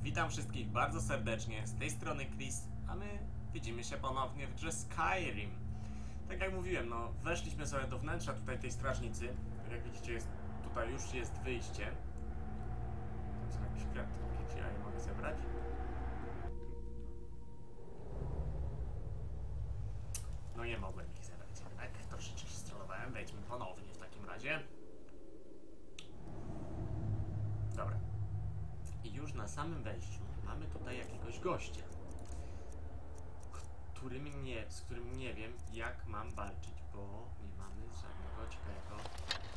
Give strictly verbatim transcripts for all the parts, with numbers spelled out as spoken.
Witam wszystkich bardzo serdecznie, z tej strony Chris, a my widzimy się ponownie w grze Skyrim. Tak jak mówiłem, no weszliśmy sobie do wnętrza tutaj tej strażnicy. Tak jak widzicie, jest, tutaj już jest wyjście. To są jakieś kwiaty, gdzie ja je mogę zebrać? No nie mogłem ich zebrać jednak, troszeczkę się strollowałem, wejdźmy ponownie w takim razie. Dobra. I już na samym wejściu mamy tutaj jakiegoś gościa, którym nie, z którym nie wiem, jak mam walczyć, bo nie mamy żadnego ciekawego.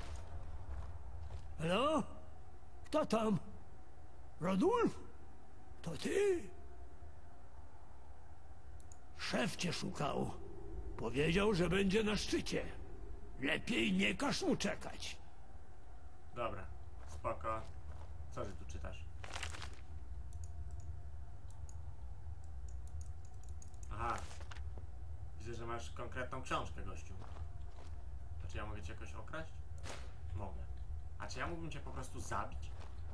Halo? Kto tam? Rodulf? To ty? Szef cię szukał. Powiedział, że będzie na szczycie. Lepiej nie każ mu czekać. Dobra, spoko. Co ty tu czytasz? Aha. Widzę, że masz konkretną książkę, gościu. A czy ja mogę cię jakoś okraść? Mogę. A czy ja mógłbym cię po prostu zabić?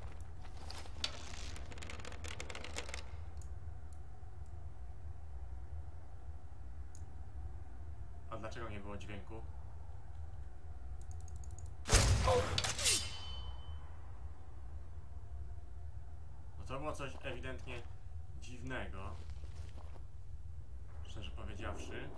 A dlaczego nie było dźwięku? No to było coś ewidentnie dziwnego. Szczerze powiedziawszy.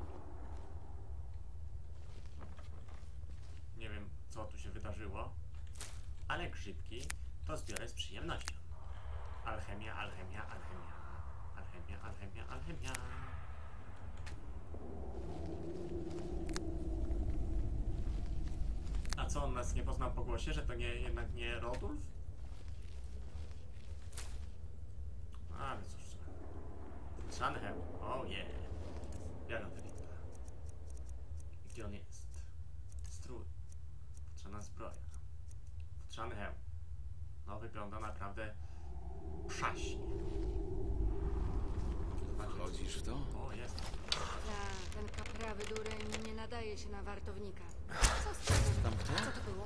Nie wiem, co tu się wydarzyło, ale grzybki to zbiorę z przyjemnością. Alchemia, alchemia, alchemia. Alchemia, alchemia, alchemia. A co, on nas nie poznał po głosie, że to nie, jednak nie Rodulf? Ale cóż. Shanhem, oh yeah. Jak on wygląda? Gdzie on jest? Strój. Futrzana zbroja. Futrzany hełm. No wygląda naprawdę przaśnie. Chodzisz w to? O, jest. Ta, ten kaprawy dureń nie nadaje się na wartownika. Co z tego? Tam kto? Co to było?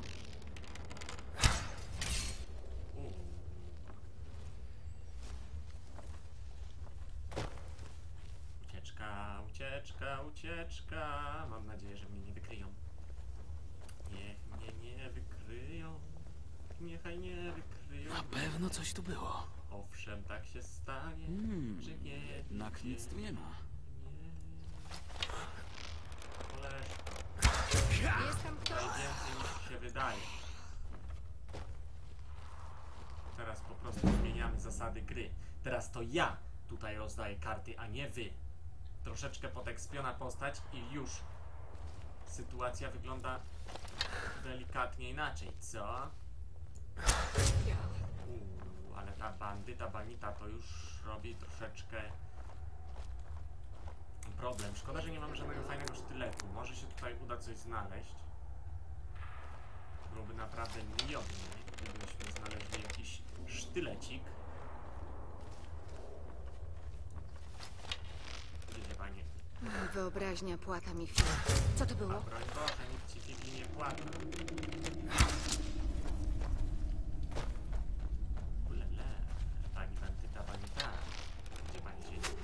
Uuu. Ucieczka, ucieczka, ucieczka. Mam nadzieję, że mnie nie wykryją. Niech mnie nie wykryją. Niechaj nie wykryją. Na pewno coś tu było. Owszem, tak się stanie, Hmm, że nie. jednak nic tu nie ma. Koleżko, Jest tam kto? najwięcej niż się wydaje. Teraz po prostu zmieniamy zasady gry. Teraz to ja tutaj rozdaję karty, a nie wy. Troszeczkę podekspiona postać i już sytuacja wygląda delikatnie inaczej, co? Uuu, ale ta bandyta, banita to już robi troszeczkę problem. Szkoda, że nie mamy żadnego fajnego sztyletu. Może się tutaj uda coś znaleźć. Byłoby naprawdę miodnie, gdybyśmy znaleźli jakiś sztylecik. Gdzie panie? Wyobraźnia płata mi chwilę. Co to A było? broń Boże, nikt ci figli nie płata. Ulele, pani bandyta, bandyta. Gdzie pani siedzi?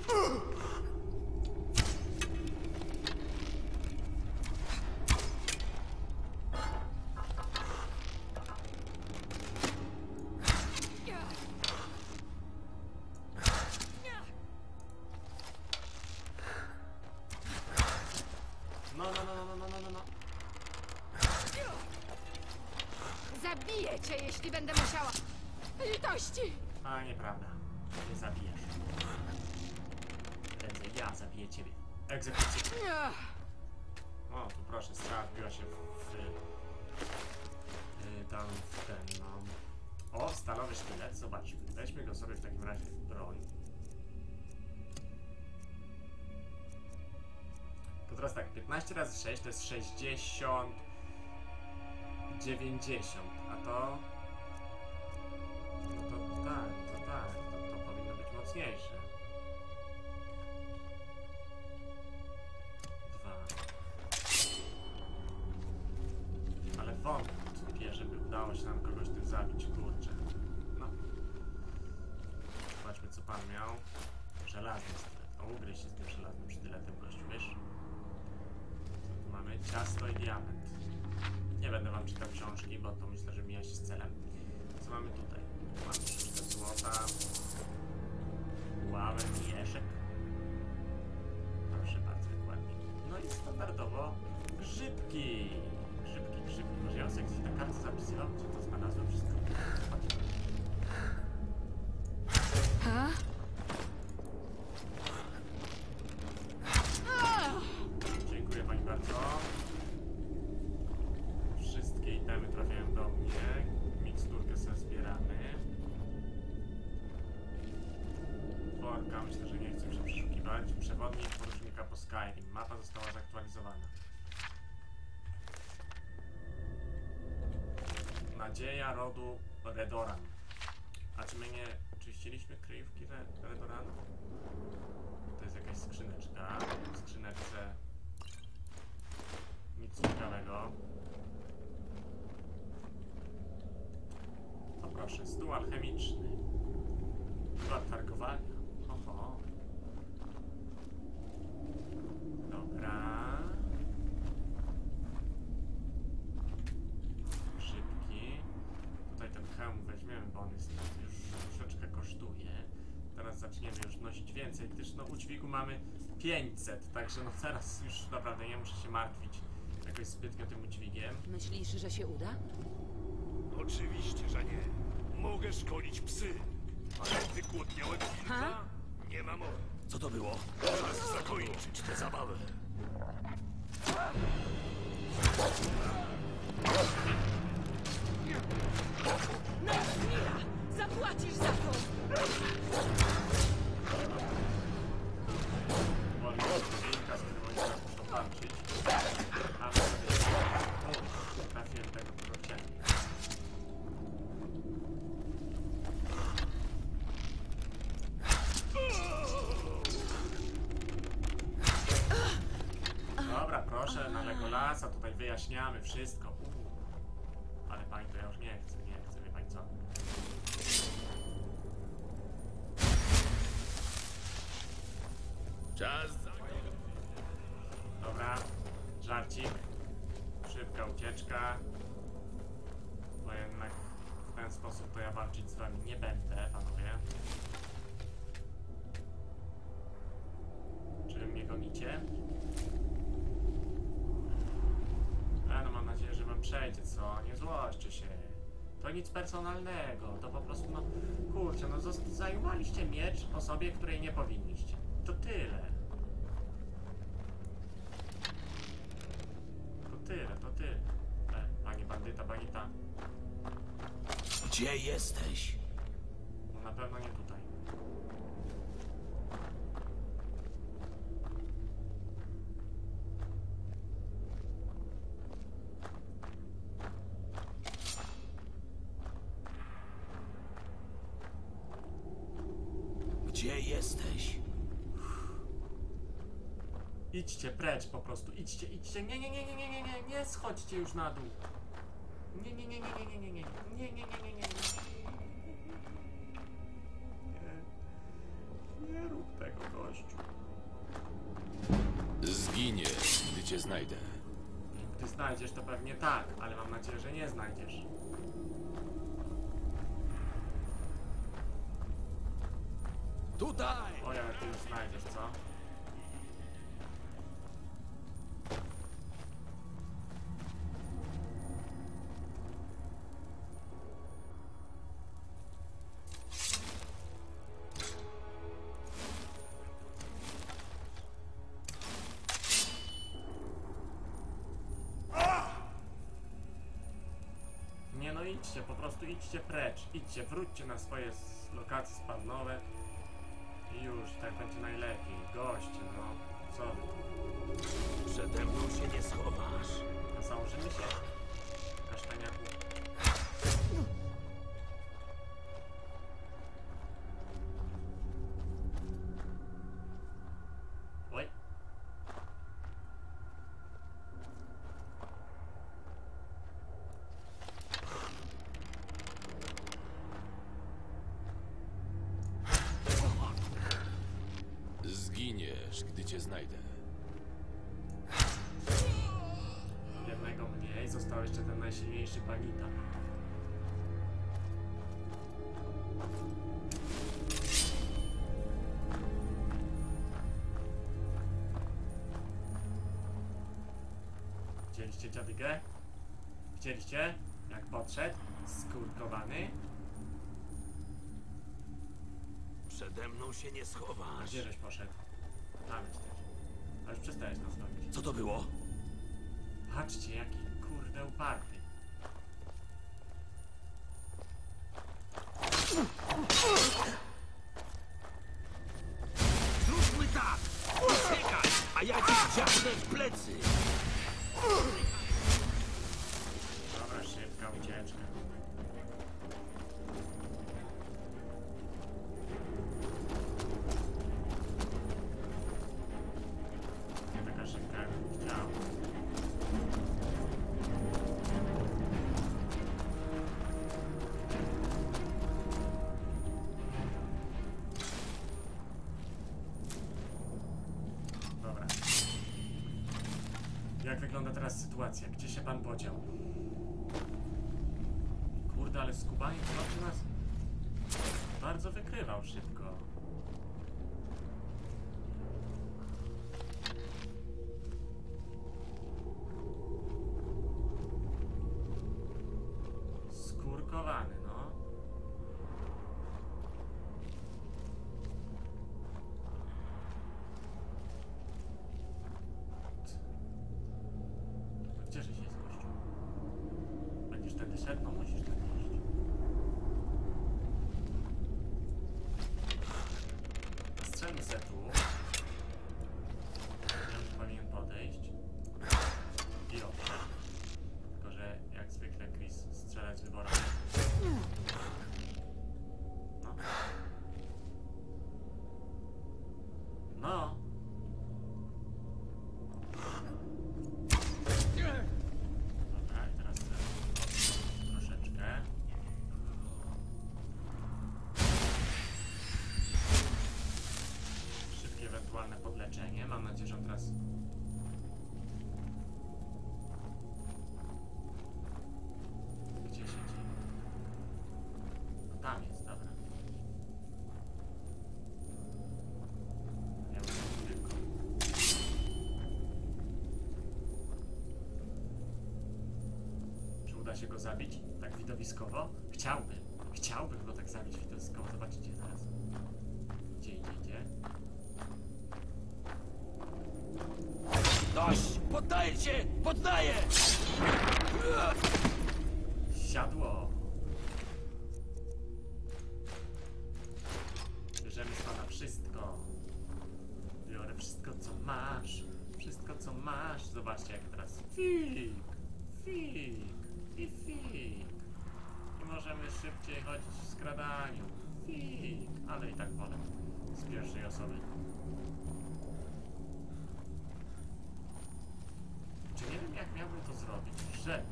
No, no, no, no, no, no, no, no. Zabiję cię, jeśli będę musiała. Litości! A, nieprawda. Nie zabijesz. Prędzej ja zabiję ciebie. Egzekucja. O, tu proszę, strzała wbiła się w... w yy, tam w ten, no... O, stalowy sztylet, zobaczmy. Weźmy go sobie w takim razie w broń. To teraz tak, piętnaście razy sześć to jest sześćdziesiąt... dziewięćdziesiąt, a to... No to tak, to tak, to, to powinno być mocniejsze. Dwa. Ale wątpię, żeby udało się nam kogoś tym zabić, kurczę. No. Zobaczmy pan miał? Żelazny sztylet. O, ugryź się z tym żelaznym sztyletem, gościu, wiesz? Co tu mamy? Ciasto i diament. Nie będę wam czytał książki, bo to myślę, że mija się z celem. Co mamy tutaj? Mamy troszeczkę złota. Ławę, mieszek. Proszę bardzo, dokładnie. No i standardowo grzybki. Grzybki, grzybki. Może ja sobie gdzieś na kartce zapisywał, gdzie to znalazłem wszystko. Zobaczcie. Ha? Dziękuję pani bardzo. Wszystkie itemy trafiają do mnie. Miksturkę sobie zbieramy. Worka, myślę, że nie chcę się przeszukiwać. Przewodnik porucznika po Skyrim. Mapa została zaktualizowana. Nadzieja rodu Redoran. A czy my nie czyściliśmy kryjówki Re Redoranu? To jest jakaś skrzyneczka. W skrzyneczce nic ciekawego. O proszę, stół alchemiczny. Chyba targowania. Oho. Dobra. Szybki. Tutaj ten hełm weźmiemy, bo on jest już troszeczkę kosztuje. Teraz zaczniemy już nosić więcej, gdyż no u dźwigu mamy pięćset, także no teraz już naprawdę nie muszę się martwić jakoś zbytnio tym udźwigiem. Myślisz, że się uda? Oczywiście, że nie. Mogę szkolić psy, ale wygłodniałem wilka? Ha? Nie ma mowy. Co to było? Czas zakończyć tę zabawę. Najsmira! Zapłacisz za to! Wolno od wilka, z którym oni teraz muszą walczyć. A my sobie trafiłem tego, którego chciałem. Dobra, proszę, na Legolasa, tutaj wyjaśniamy wszystko. Uu. Ale pani to ja już nie chcę, nie chcę, wie pani co? Czas za... Dobra, żarcik. Szybka ucieczka. Bo jednak w ten sposób to ja walczyć z wami nie będę, panowie. Czy mnie gonicie? A no mam nadzieję, że wam przejdzie, co? Nie złośćcie się. To nic personalnego, to po prostu no... Kurczę, no zajmowaliście miecz osobie, której nie powinniście. To tyle. To tyle, to tyle. E, pani bandyta, pani ta. Gdzie jesteś? No na pewno nie tutaj. Gdzie jesteś? Idźcie precz po prostu, idźcie, idźcie. Nie, nie, nie, nie, nie, nie, nie, nie schodźcie już na dół. Nie, nie, nie, nie, nie, nie, nie, nie, nie, nie, nie, nie, nie, nie. Nie, nie rób tego, gościu. Zginiesz, gdy cię znajdę. Gdy znajdziesz, to pewnie tak, ale mam nadzieję, że nie znajdziesz. Tutaj! O, ale ty już znajdziesz, co? Nie no, idźcie, po prostu idźcie precz. Idźcie, wróćcie na swoje s- lokacje spawnowe. I już, tak będzie najlepiej. Goście, no. Co wy tu? Przede mną się nie schowasz. A założymy się? Kasztaniaku. Oj. Zginiesz, gdy cię znajdę. Jednego mniej, został jeszcze ten najsilniejszy Bagita. Widzieliście dziadygę? Widzieliście? Jak podszedł? Skurkowany? Przede mną się nie A schowasz. gdzie żeś poszedł? Tam jesteś. A już przestajesz nas robić. Co to było? Patrzcie, jaki kurde uparty. Zróbmy tak! Uciekaj, a ja cię ciachnę w plecy! Dobra, szybka ucieczka. Nie taka szybka, jakbym chciał. Dobra. Jak wygląda teraz sytuacja? Gdzie się pan podział? Kurde, ale skubanie to zawsze nas bardzo wykrywał szybko. Skurkowany, no. Gdzie żeś jest, gościu? Będziesz tędy szedł? No musisz tędy iść. Strzelmy se tu. Ja już powinien podejść. I owszem. Tylko, że jak zwykle Chris strzelać z wyborami. No. No. Dobra, i teraz troszeczkę. Szybkie ewentualne podleczenie. Mam nadzieję, że on teraz... Gdzie siedzi? No tam jest, dobra. Ja bym tylko... Czy uda się go zabić tak widowiskowo? Chciałbym. Chciałbym go tak zabić widowiskowo. Zobaczycie zaraz. Gdzie idzie, idzie? Dość! Poddaję się! Poddaję! Siadło! Bierzemy z pana wszystko. Biorę wszystko, co masz. Wszystko, co masz. Zobaczcie, jak teraz fik, fik i fik. I możemy szybciej chodzić w skradaniu. Fik, ale i tak wolę z pierwszej osoby. Czy nie wiem, jak miałbym to zrobić, żeby...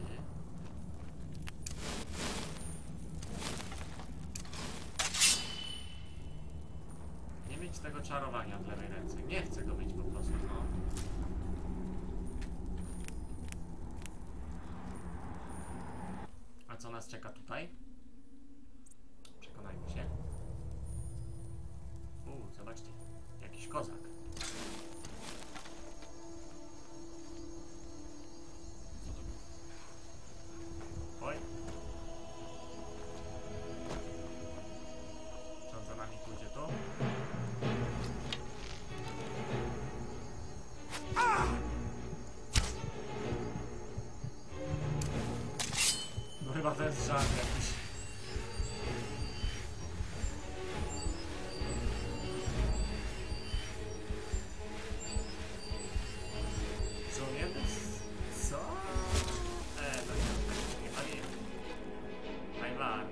nie mieć tego czarowania w lewej ręce. Nie chcę go mieć po prostu, no. A co nas czeka tutaj? Przekonajmy się. Uuu, zobaczcie. Jakiś kozak. Oj. Czy on za nami pójdzie tu? No chyba to jest żart jakiś. Co nie jest? Co? E, to nie, nie pali. Najwan.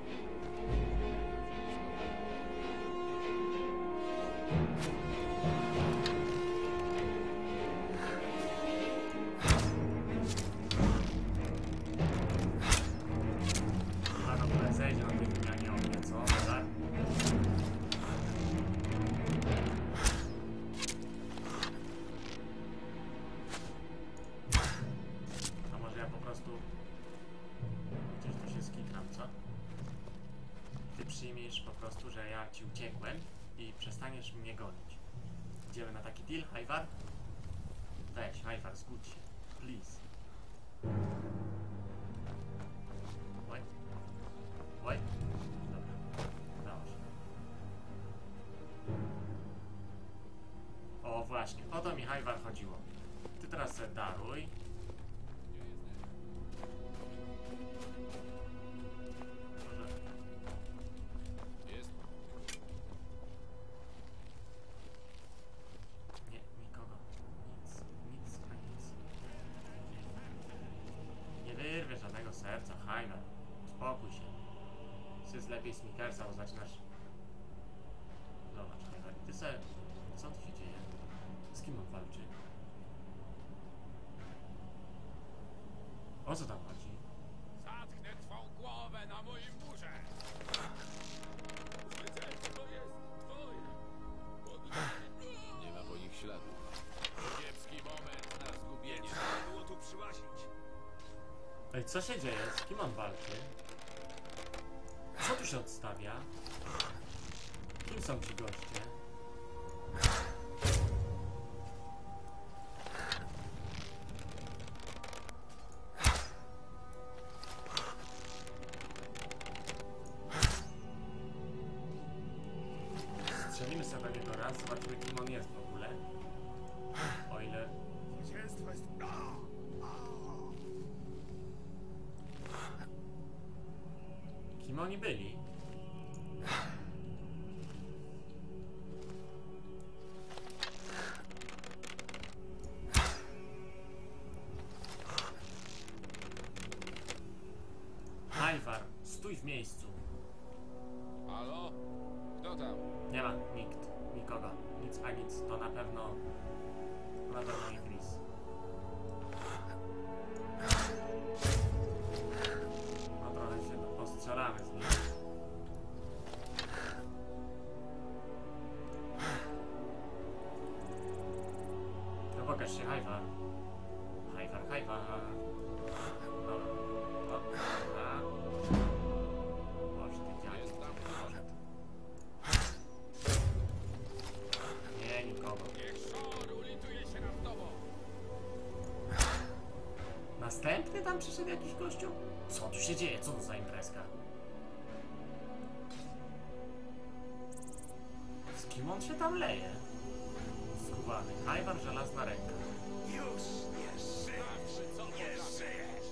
ci uciekłem i przestaniesz mnie gonić. Idziemy na taki deal, Ivar? Weź, Ivar, zgódź się. Please. Oj. Oj. Dobra. Udało się. O, właśnie. O to mi Ivar chodziło. Ty teraz se daruj. Może... Jest. Nie, nikogo. Nic, nic, a nic. Nie wyrwie żadnego serca, Ivar. Spokój się. Jest lepiej Snickersa, bo zaczynasz... Zobacz, Ivar. Ty se... Co tu się dzieje? Z kim on walczy? O co tam chodzi? Zatknę twą głowę na moim murze! Zwycięstwo jest twoje! Nie ma po nich śladu. Kiepski moment na zgubienie. Trzeba było tu przyłazić. Ej, co się dzieje? Z kim on walczy? Co tu się odstawia? Kim są ci goście? Strzelimy sobie do niego raz, zobaczymy kim on jest w ogóle. O ile... Zwycięstwo jest... Kim oni byli? Ivar, stój w miejscu. Halo? Kto tam? Nie ma nikt, nikogo, nic a nic, to na pewno, na pewno nie Chris. No trochę się postrzelamy z nim. No pokaż się, Ivar. Ivar, Ivar. Dobra, o, dobra. Może ty dziadek. Jest tam. Nie, nikogo. Niech szor ulituje się nad tobą! Następny tam przyszedł jakiś gościu? Co tu się dzieje? Co to za imprezka? Z kim on się tam leje? Skubany. Ivar, żelazna ręka. Już nie żyjesz! Co Nie żyjesz!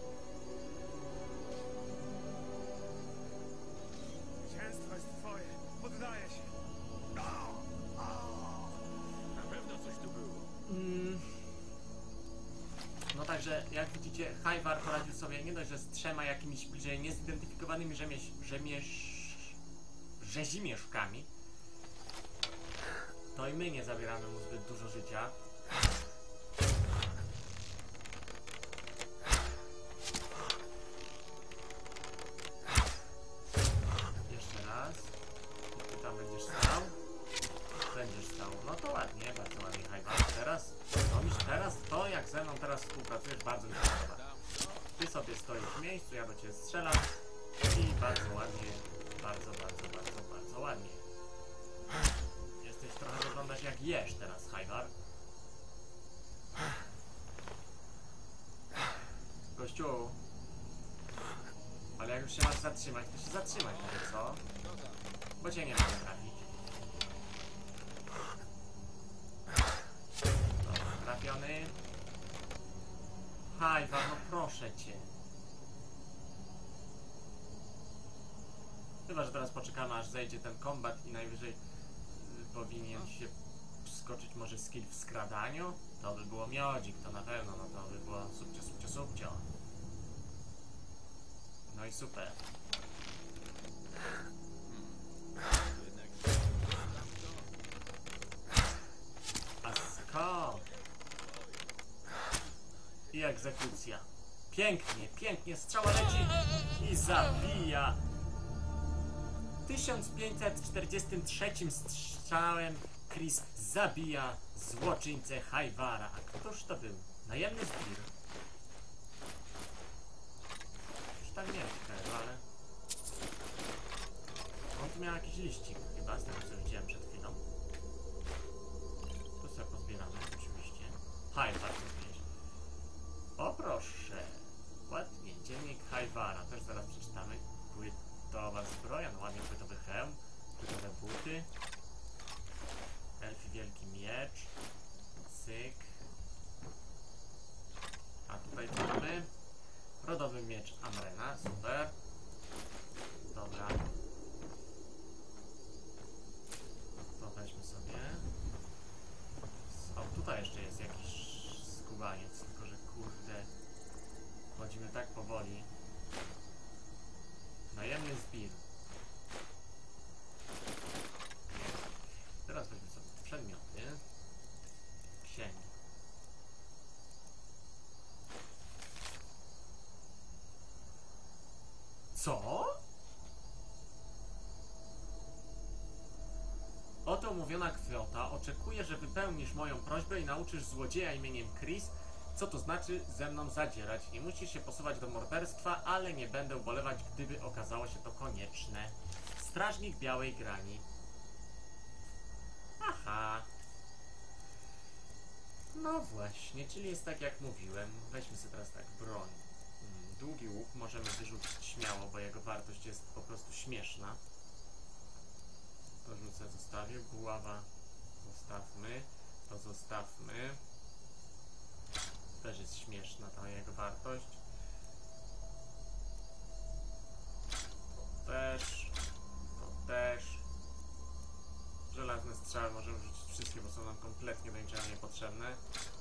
Zwycięstwo jest twoje! Poddaję się! Na pewno coś tu było. Mm. No także, jak widzicie, Ivar poradził sobie nie dość, że z trzema jakimiś bliżej niezidentyfikowanymi rzemieś... rzemieś... rzezimieszkami, to i my nie zabieramy mu zbyt dużo życia. Jeszcze raz. Ty tam będziesz stał? Będziesz stał. No to ładnie, bardzo ładnie, Ivar. Teraz, no mi teraz to, jak ze mną teraz współpracujesz, bardzo mi się podoba. Ty sobie stoisz w miejscu, ja do ciebie strzelam i bardzo ładnie, bardzo, bardzo, bardzo, bardzo ładnie. Jesteś trochę, wyglądasz jak jesz teraz, Ivar. Gościu. Ale jak już się masz zatrzymać, to się zatrzymać, może co? Bo cię nie mogę trafić. Dobra, trafiony. Ivar, no proszę cię. Chyba, że teraz poczekamy, aż zejdzie ten kombat i najwyżej y, powinien się skoczyć może skill w skradaniu. To by było miodzik, to na pewno, no to by było subcio, subcio, subcio. No i super. A skąd? I egzekucja. Pięknie, pięknie, strzała leci i zabija. tysiąc pięćset czterdziestym trzecim strzałem Chris zabija złoczyńcę Ivara. A któż to był? Najemny zbir. Już tak nie wiem, ale... On tu miał jakiś liścik. chyba, z tego co widziałem przed chwilą. Tu sobie pozbieramy, oczywiście. Hajwar to gdzieś. O proszę! Ładnie, dziennik Hajwara, też zaraz przeczytamy. Płytowa zbroja, no ładnie, płytowy hełm, płytowe buty. Elfi wielki miecz. Cyk. A tutaj co mamy? Rodowy miecz Amrena, super. Dobra. To weźmy sobie. O, tutaj jeszcze jest jakiś skubaniec, tylko że kurde. Chodzimy tak powoli. Najemny zbir. Teraz weźmy sobie przedmioty. Księgi. Co? Oto umówiona kwota. Oczekuję, że wypełnisz moją prośbę i nauczysz złodzieja imieniem Chris, co to znaczy ze mną zadzierać. Nie musisz się posuwać do morderstwa, ale nie będę ubolewać, gdyby okazało się to konieczne. Strażnik Białej Grani. Aha. No właśnie, czyli jest tak jak mówiłem. Weźmy sobie teraz tak broń. Hmm, długi łuk możemy wyrzucić śmiało, bo jego wartość jest po prostu śmieszna. To rzucę, zostawię. Buława zostawmy. To zostawmy. Też jest śmieszna ta jego wartość. To też. To też. Żelazne strzały możemy wrzucić wszystkie, bo są nam kompletnie do niczego niepotrzebne.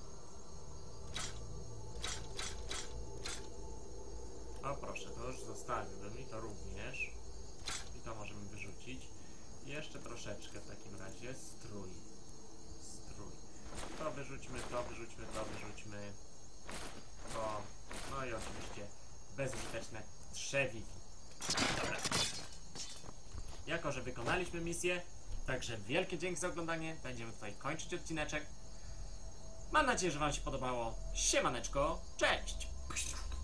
O proszę, to już zostawiłbym i to również. I to możemy wyrzucić. I jeszcze troszeczkę w takim razie. Strój. Strój. To wyrzućmy, to wyrzućmy, to wyrzućmy. To. No i oczywiście bezużyteczne trzewiki. Dobra. Jako że wykonaliśmy misję, także wielkie dzięki za oglądanie. Będziemy tutaj kończyć odcineczek. Mam nadzieję, że wam się podobało. Siemaneczko, cześć!